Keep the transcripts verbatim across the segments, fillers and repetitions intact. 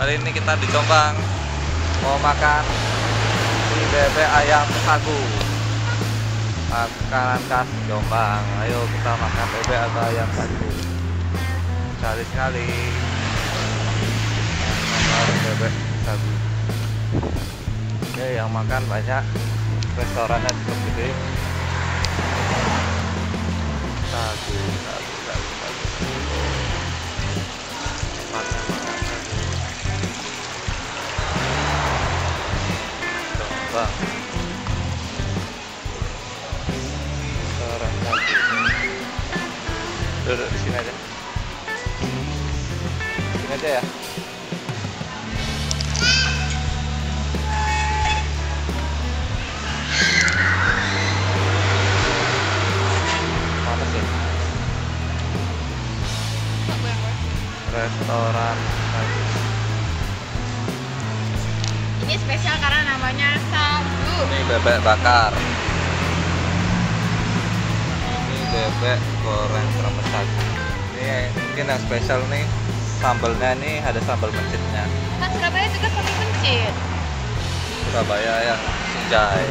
Kali ini kita di Jombang mau makan mie bebek ayam sagu, makanan khas Jombang. Ayo kita makan bebek atau ayam sagu. Sekali sekali makan bebek sagu. Oke, yang makan banyak, restorannya cukup gede. Sagu, sagu, sagu, sagu. Makan, makan sagu. Jombang. Restoran sagu. Duduk di sini aja. Sini aja ya. Restoran sagu. Ini spesial karena namanya sagu. Ini bebek bakar. Ini bebek goreng kremes sagu. Ini mungkin yang spesial nih, sambalnya nih ada sambal mencitnya. Kan Surabaya juga pakai mencit. Surabaya yang Sinjai.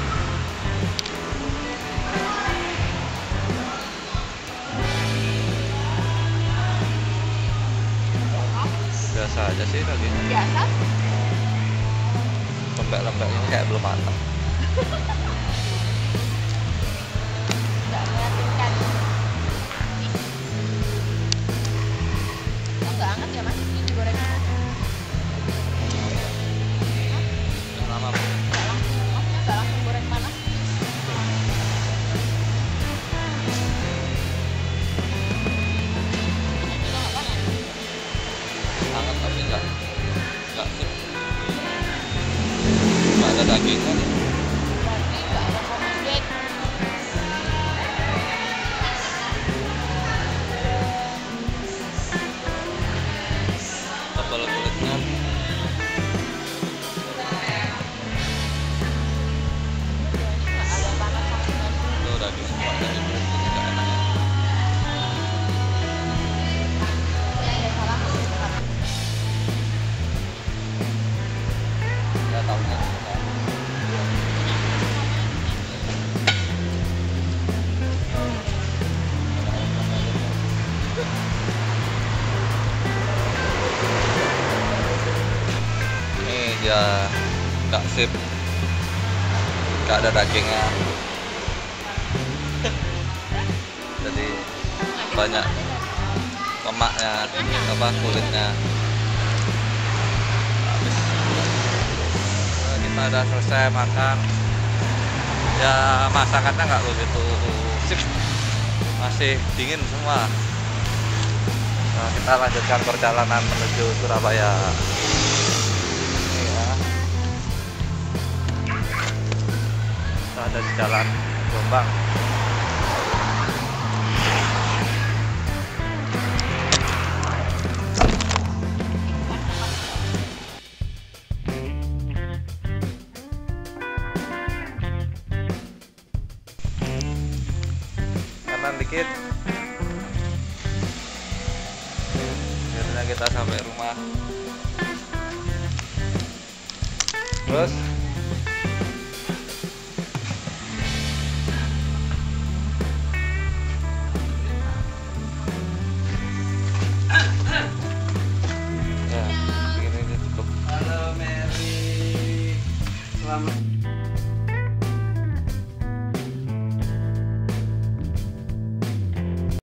Biasa aja sih dagingnya. Biasa? Lembek-lembek ini kayak belum matang. Nggak meyakinkan. Oh, nggak hangat ya mas? Ini digorengnya. Yang lama Bu. Nggak langsung, maksudnya nggak langsung goreng panas. Ini juga nggak panas. Hangat tapi enggak enggak sip. Nggak ada dagingnya nih. Berarti nggak ada recommended. Tebal kulitnya. Ini nggak ada panas sama sekali. Tuh dagingnya cuma dari kulit itu nggak enak ya. Ada salah. Nggak tahunya. Ini dia nggak sip, nggak ada dagingnya, jadi banyak lemaknya, apa kulitnya. Habis kita udah selesai makan, ya masakannya nggak begitu sip, masih dingin semua. Nah, kita lanjutkan perjalanan menuju Surabaya. Ini ya, kita ada di jalan Jombang. Kanan dikit. Akhirnya kita sampai rumah. Terus ya, ini cukup. Halo Mary, selamat